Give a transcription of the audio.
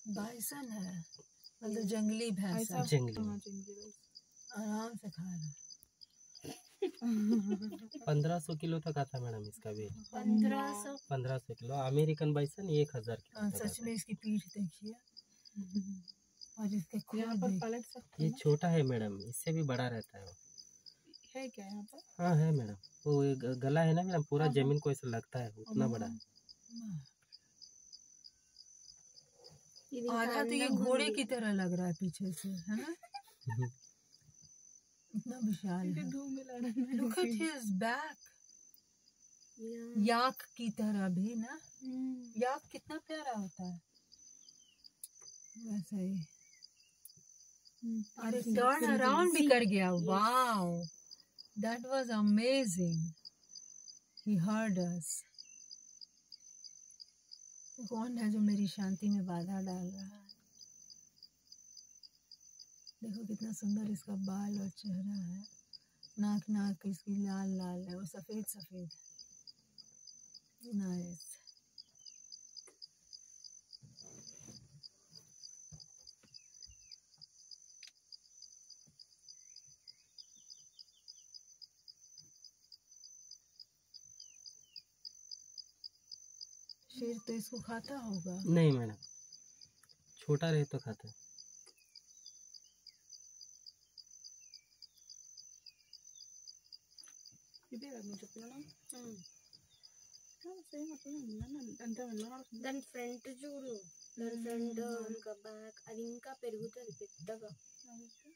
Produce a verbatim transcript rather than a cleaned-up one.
Bison है मतलब जंगली भैंस है। जंगली आराम से खा रहा। पंद्रह सौ किलो तक आता मैडम इसका वेट। पंद्रह सौ पंद्रह सौ किलो। अमेरिकन बाइसन एक हजार किलो। सच में इसकी पीठ देखिए और इसके यहाँ पर पलट सकते ये छोटा है मैडम, इससे भी बड़ा रहता है। है क्या यहाँ पर? हाँ है मैडम, वो गला है ना मैडम, पूरा जमीन को ऐसा लगता है, उतना बड़ा है। आधा तो ये घोड़े की तरह लग रहा है पीछे से, है ना? इतना विशाल है। Look at his back. याक की तरह भी ना। याक कितना प्यारा होता है वैसे ही। अरे टर्न अराउंड भी कर गया। Wow, that was amazing. He heard us. कौन है जो मेरी शांति में बाधा डाल रहा है? देखो कितना सुंदर इसका बाल और चेहरा है। नाक नाक इसकी लाल लाल है और सफेद सफेद। नाइस। शेर तो इसको खाता होगा। नहीं मैडम, छोटा रहे तो खाता है। దాని ఫ్రంట్ చూడు, దాని ఫ్రంట్ ఇంకా బ్యాక్ అది ఇంకా పెరుగుతుంది పెద్దగా.